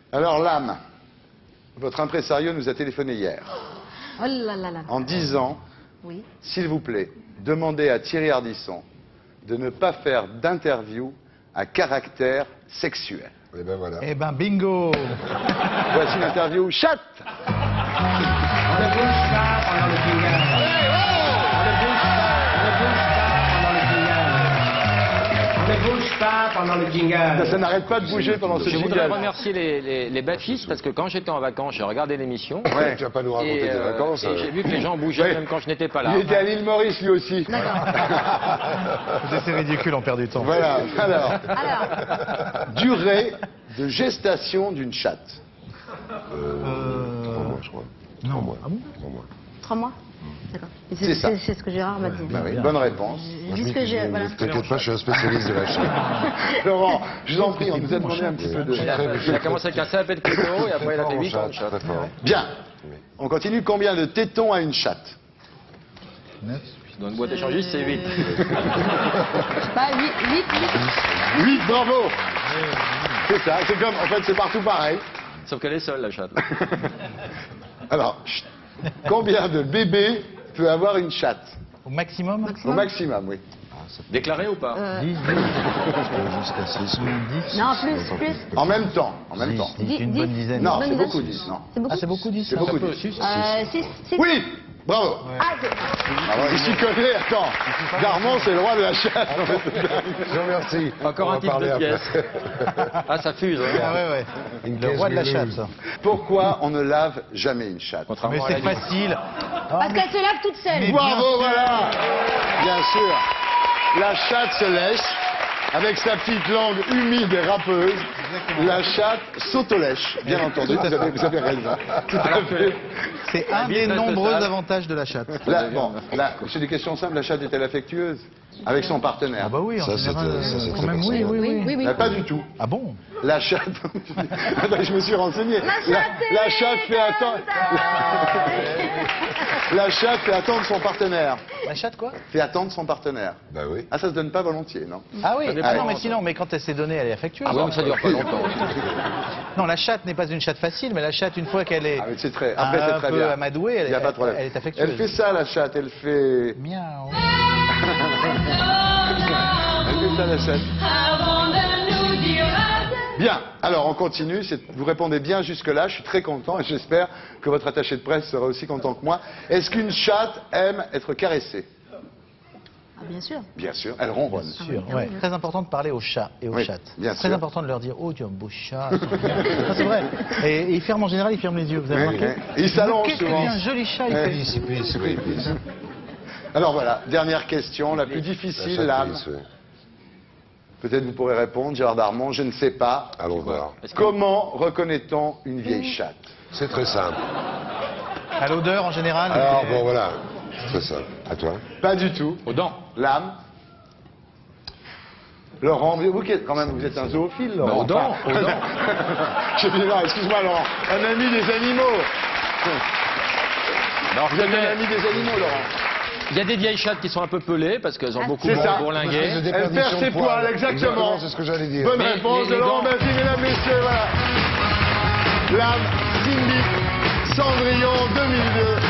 Alors, l'âme, votre impresario nous a téléphoné hier Oh là là là. en disant, Oui. s'il vous plaît, demandez à Thierry Ardisson de ne pas faire d'interview à caractère sexuel. Et ben voilà. Eh ben, bingo. Voici l'interview chatte. On ne bouge pas pendant le jingle. On ne bouge pas pendant le jingle. Ça n'arrête pas de bouger pendant ce Je voudrais jingle. remercier les baptistes parce que quand j'étais en vacances, j'ai regardé l'émission. Ouais. Tu vas pas nous raconter tes vacances. Et j'ai vu que les gens bougeaient Ouais. même quand je n'étais pas là. Il était à l'île Maurice lui aussi. C'est ridicule, on perd du temps. Voilà. Alors, Alors, durée de gestation d'une chatte. 3 mois, je crois. 3 mois. Ah bon 3 mois. 3 mois. D'accord. Et C'est ça. C'est ce que Gérard m'a dit. Bah oui, bonne réponse. Juste que j'ai. Voilà. T'inquiète pas, je suis un spécialiste de la chaîne. Laurent, je vous en prie, on nous a demandé un petit peu de... Il a commencé avec un sapé de clito et après il a fait 8 ans de chatte. Très fort. Bien. On continue. Combien de tétons a une chatte? 9. Dans une boîte échangiste, c'est 8. Bah, 8. 8, bravo. C'est ça, c'est comme, en fait, c'est partout pareil. Sauf qu'elle est seule, la chatte. Alors, chut. Combien de bébés peut avoir une chatte? Au maximum Au maximum, oui. Déclaré ou pas 10, 10. Jusqu'à 6. 10. Non, plus. En même temps, en même temps. 10, une bonne dizaine. Non, Bonne c'est idée. beaucoup 10, non. C'est beaucoup. Ah, c'est beaucoup 10. C'est beaucoup 10. 6. Oui, bravo. Ah, Il s'y connaît, attends. Darmon, c'est le roi de la chatte. Je vous remercie. Encore On un va type parler de après. pièce. Ah, ça fuse. Hein. Ah ouais, ouais. Une Le caisse roi de la chatte, gueuleuse. ça. Pourquoi on ne lave jamais une chatte? Mais Contrairement à c'est la vie. facile. parce qu'elle se lave toute seule. Mais- Bravo, voilà. Bien sûr. La chatte se lèche avec sa petite langue humide et râpeuse. La chatte s'autolèche, bien entendu. Vous avez raison. Tout à fait. C'est un des nombreux avantages de la chatte. Là, bon, là, c'est des questions simples. La chatte est-elle affectueuse avec son partenaire? Ah bah oui, en Ça, général, c'est quand très même, personnel. oui. Pas du tout. Ah bon? La chatte. Attends, je me suis renseigné. La chatte fait attendre. La chatte fait attendre son partenaire. La chatte quoi? Fait attendre son partenaire. Bah oui. Ah, ça se donne pas volontiers, non? Ah oui, dépend. ah non mais sinon, mais quand elle s'est donnée, elle est affectueuse. Ah ouais, mais ça dure pas longtemps. Non, la chatte n'est pas une chatte facile, mais la chatte, une fois qu'elle est Ah, mais c'est très. Après, c'est un très peu bien. amadouée, Il y a pas de problème. elle est affectueuse. Elle fait ça, la chatte. Elle fait. Miaou. Elle fait ça, la chatte. Bien. Alors, on continue. Vous répondez bien jusque-là. Je suis très content et j'espère que votre attaché de presse sera aussi content que moi. Est-ce qu'une chatte aime être caressée? Ah, bien sûr. Bien sûr. Elle ronronne. Sûr, ouais. Très important de parler aux chats et aux Oui, chattes. bien Très sûr. important de leur dire oh tu as un beau chat. Non, c'est vrai. Et ils ferment en général, ils ferment les yeux. Vous avez Oui, remarqué? oui. Ils s'allongent Qu'est-ce souvent. qu'il a un joli chat. Il Oui. fait... Please. Alors voilà, dernière question, la plus difficile, l'âme. Peut-être vous pourrez répondre, Gérard Darmon, je ne sais pas. Allons voir. Comment reconnaît-on une vieille chatte? C'est très simple. À l'odeur en général. Alors bon voilà. Très simple. À toi. Pas du tout. Aux dents. L'âme. Laurent, vous qui êtes quand même, vous êtes un zoophile, Laurent. Aux dents. Aux dents. Je dis non, excuse-moi, Laurent. Un ami des animaux. Vous êtes un ami des animaux, Laurent. Il y a des vieilles chattes qui sont un peu pelées parce qu'elles ont beaucoup C'est ça. bourlingué. Elle perd ses poils, exactement. C'est ce que j'allais dire. Bonne Mais réponse de les Laurent dents- Baffy, mesdames, messieurs, voilà. L'âme, Cindy, Cendrillon 2002.